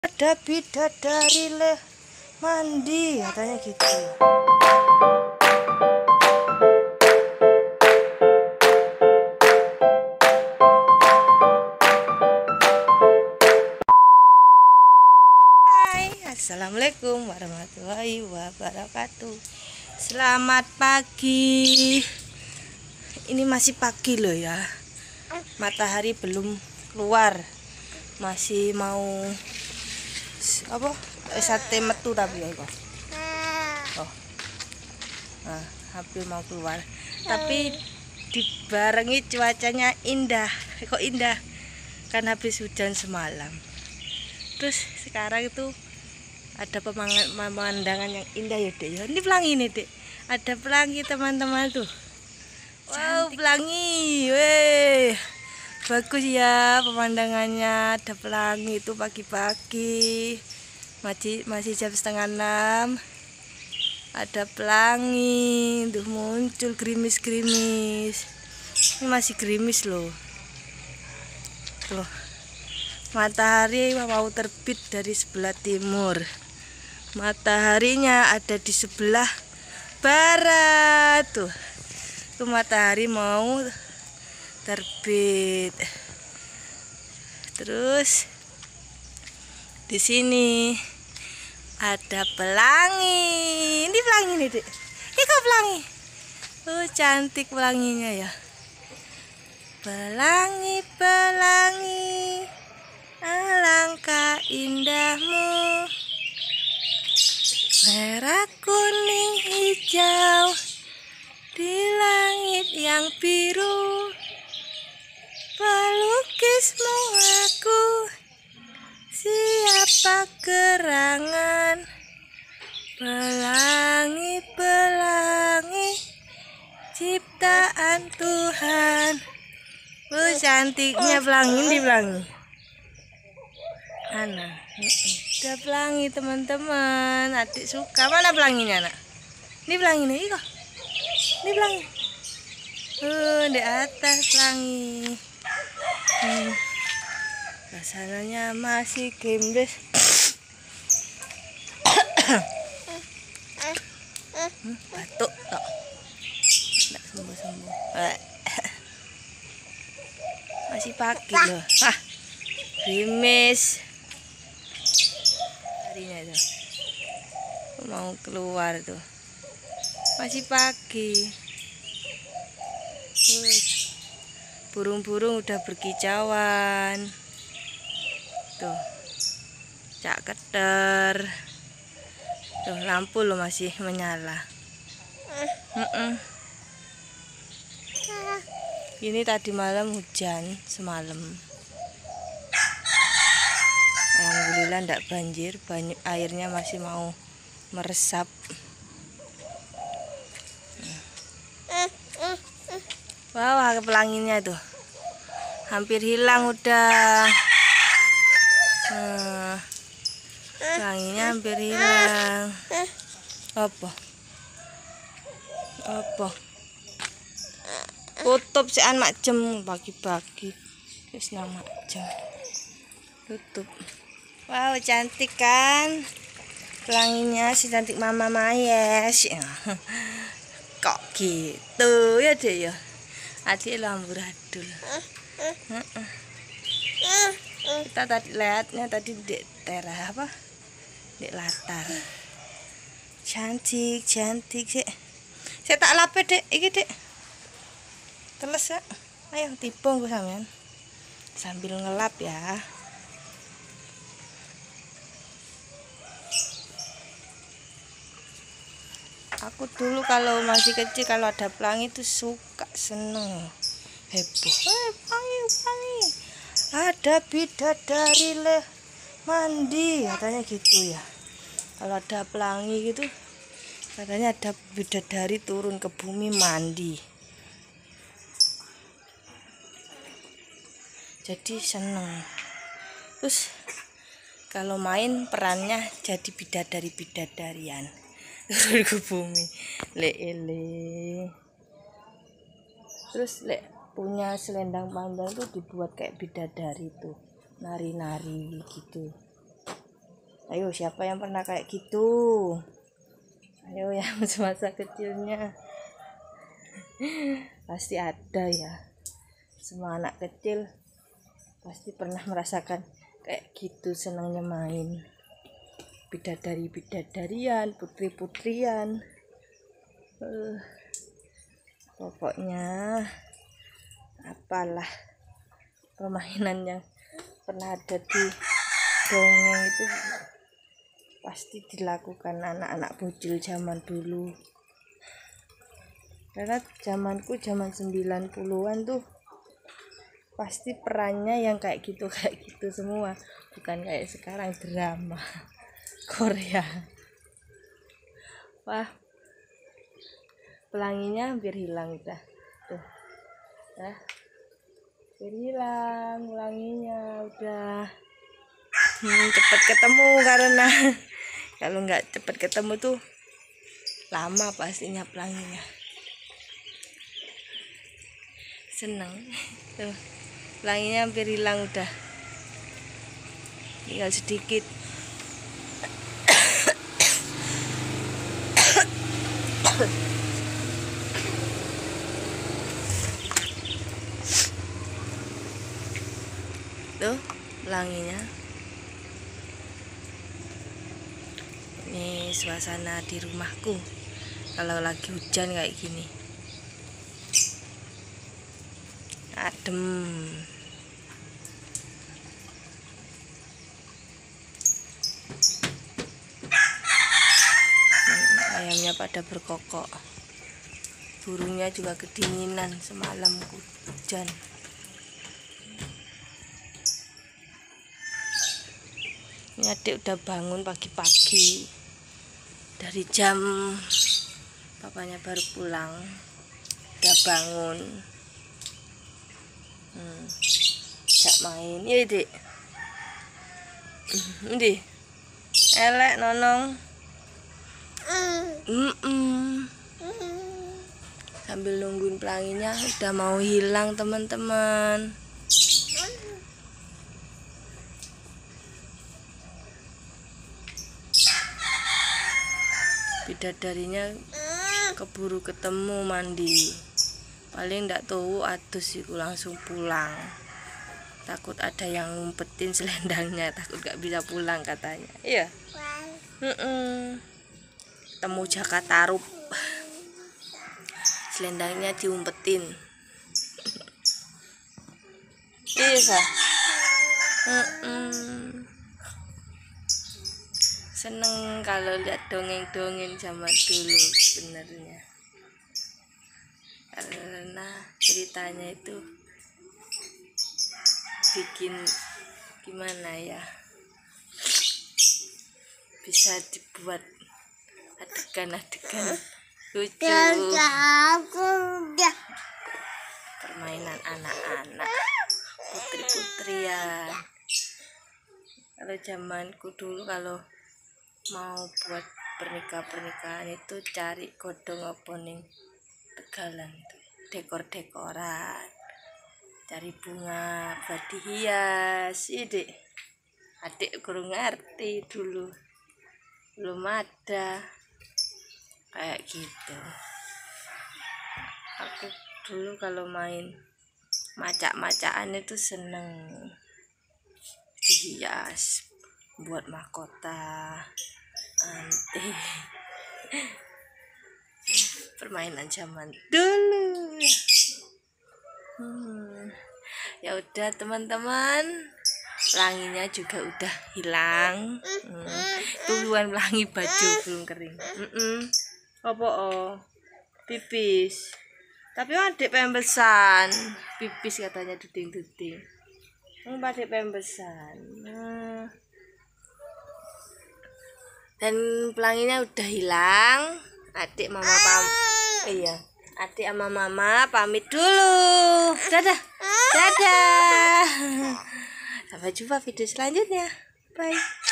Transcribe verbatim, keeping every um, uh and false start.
Ada bidadari le mandi katanya gitu. Hai, assalamualaikum warahmatullahi wabarakatuh. Selamat pagi. Ini masih pagi loh ya. Matahari belum keluar. Masih mau apa sate metu tapi ya kok. Oh. Nah, hampir mau keluar. Tapi dibarengi cuacanya indah. Kok indah? Kan habis hujan semalam. Terus sekarang itu ada pemandangan yang indah ya, Dek. Ini pelangi nih, Dek. Ada pelangi teman-teman tuh. Wow, pelangi. Weh. Bagus ya pemandangannya, ada pelangi itu pagi-pagi, masih masih jam setengah enam, ada pelangi, tuh muncul gerimis-gerimis, ini masih gerimis loh, tuh matahari mau terbit dari sebelah timur, mataharinya ada di sebelah barat, tuh, tuh matahari mau terbit. Terus di sini ada pelangi. Ini pelangi nih, Dek. Ini kok pelangi? Oh, cantik pelanginya ya. Pelangi, pelangi, alangkah indahmu. Merah, kuning, hijau di langit yang biru. Pelukismu aku, siapa gerangan. Pelangi, pelangi, ciptaan Tuhan. Oh, cantiknya pelangi di pelangi. Mana? Ada pelangi teman-teman. Adik suka. Mana pelanginya, Nak? Ini pelangi nih, kok. Ini pelangi. Oh, di atas pelangi. Hmm. Rasanya masih gembes. hmm, batuk tok. Nggak sembuh-sembuh. Masih pagi loh. Ah, gerimis. Harinya tuh. Mau keluar tuh. Masih pagi. Burung-burung udah berkicauan. Tuh, cak keter. Tuh, lampu lo masih menyala. Mm -mm. Ini tadi malam hujan semalam. Alhamdulillah ndak banjir, banyak airnya masih mau meresap. Wah, wow, pelanginya tuh hampir hilang udah. Hmm, pelanginya hampir hilang. Apa? Apa? Tutup si anak jam pagi-pagi. Terus nama jam. Tutup. Wow, cantik kan? Pelanginya si cantik Mama Mayes. Kok gitu ya, Dek ya? Adik amburadul. Kita tadi lihatnya tadi di teras apa? Di latar. Cantik, cantik sih. Saya tak lapet, Dek. Iki, Dek. Teles ya. Ayo tibung gue sampean. Sambil ngelap ya. Aku dulu kalau masih kecil kalau ada pelangi itu suka, seneng, heboh. Eh, pelangi, pelangi. Ada bidadari le mandi katanya gitu ya. Kalau ada pelangi gitu katanya ada bidadari turun ke bumi mandi. Jadi seneng. Terus kalau main perannya jadi bidadari-bidadarian. Turun ke bumi, le ele. Terus le punya selendang panjang tuh dibuat kayak bidadari tuh, nari-nari gitu. Ayo, siapa yang pernah kayak gitu? Ayo yang semasa kecilnya. Pasti ada ya. Semua anak kecil pasti pernah merasakan kayak gitu, senangnya main. Bidadari-bidadarian, putri-putrian. Uh, pokoknya apalah permainan yang pernah ada di dongeng itu pasti dilakukan anak-anak bocil zaman dulu. Karena zamanku zaman sembilan puluhan tuh pasti perannya yang kayak gitu kayak gitu semua, bukan kayak sekarang drama Korea. Wah, pelanginya hampir hilang udah tuh, nah, hampir hilang pelanginya udah. Hmm, cepat ketemu karena kalau nggak cepat ketemu tuh lama pastinya pelanginya. Seneng tuh, pelanginya hampir hilang udah, tinggal sedikit. Tuh pelanginya. Ini suasana di rumahku kalau lagi hujan kayak gini, adem. Ayamnya pada berkokok, burungnya juga kedinginan semalam hujan. Ini adik udah bangun pagi-pagi dari jam papanya baru pulang, udah bangun. Hmm, jak main ya dik. Ini elek nonong. Mm -mm. Sambil nungguin pelanginya udah mau hilang teman-teman. Bidadarinya keburu ketemu mandi, paling ndak tahu adus iku langsung pulang. Takut ada yang ngumpetin selendangnya, takut gak bisa pulang katanya. Iya. Mm -mm. Temu Jaka Tarub, selendangnya diumpetin. Bisa. Mm -mm. Seneng kalau lihat dongeng-dongeng zaman dulu sebenarnya, karena ceritanya itu bikin gimana ya, bisa dibuat adegan-adegan lucu, permainan anak-anak, putri-putrian. Kalau zamanku dulu kalau mau buat pernikah-pernikahan itu cari godong apa ning Tegalan, dekor-dekoran, cari bunga buat dihias. Ide adik kurang ngerti dulu, belum ada kayak gitu. Aku dulu kalau main macak-macakan itu seneng, dihias buat mahkota, anti permainan zaman dulu. Hmm. Ya udah teman-teman, pelanginya juga udah hilang. Hmm. Tungguan pelangi baju belum kering. Mm -mm. Apa oh pipis, tapi adik pembesan pipis katanya duding-duding. Hmm, adik pembesan. Hmm. Dan pelanginya udah hilang. Adik mama pam iya adik sama mama pamit dulu. Dadah, dadah. Sampai jumpa video selanjutnya. Bye.